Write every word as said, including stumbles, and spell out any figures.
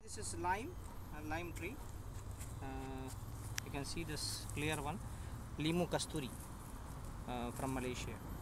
This is lime, a lime tree. Uh, you can see this clear one, Limu Kasturi uh, from Malaysia.